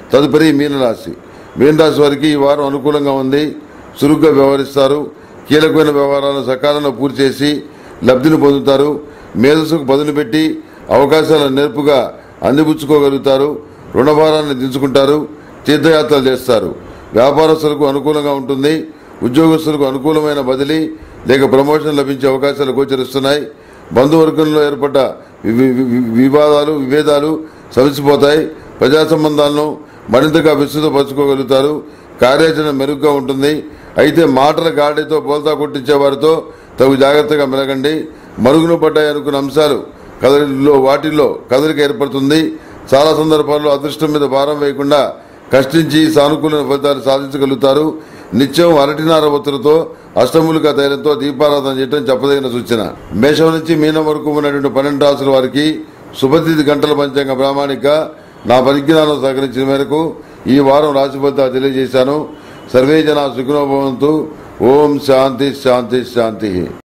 తదుపరి మీనరాశి. మీనరాశి వారికి ఈ వారం అనుకూలంగా ఉంది. చురుగ్గా వ్యవహరిస్తారు. కీలకమైన వ్యవహారాలను సకాలంలో పూర్తి చేసి లబ్ధిని పొందుతారు. మేధస్సుకు పదును పెట్టి అవకాశాలను నేర్పుగా అందిపుచ్చుకోగలుగుతారు. రుణభారాన్ని దించుకుంటారు. తీర్థయాత్రలు చేస్తారు. వ్యాపారస్తులకు అనుకూలంగా ఉంటుంది. ఉద్యోగస్తులకు అనుకూలమైన బదిలీ లేక ప్రమోషన్ లభించే అవకాశాలు గోచరిస్తున్నాయి. బంధువర్గంలో ఏర్పడ్డ విభేదాలు సమసిపోతాయి. ప్రజా సంబంధాలను మరింతగా విస్తృతపరచుకోగలుగుతారు. కార్యాచరణ మెరుగ్గా ఉంటుంది. అయితే మాటల గాడితో బోల్తా కొట్టించే వారితో తగు జాగ్రత్తగా మెలగండి. మరుగున పడ్డాయి అనుకున్న అంశాలు వాటిల్లో కదలిక ఏర్పడుతుంది. చాలా సందర్భాల్లో అదృష్టం మీద భారం వేయకుండా కష్టించి సానుకూల ఫలితాలు సాధించగలుగుతారు. నిత్యం అరటినార ఒత్తులతో అష్టమూలికా తైలంతో దీపారాధన చేయడం చెప్పదగిన సూచన. మేషం నుంచి మీనం వరకు ఉన్నటువంటి 12 రాశుల వారికి శుభతిథి గంటల పంచాంగ ప్రామాణిక నా పరిజ్ఞానం సహకరించిన మేరకు ఈ వారం రాశి ఫలితాలు తెలియజేశాను. సర్వే జనా సుఖినో భవంతు. ఓం శాంతి శాంతి శాంతి.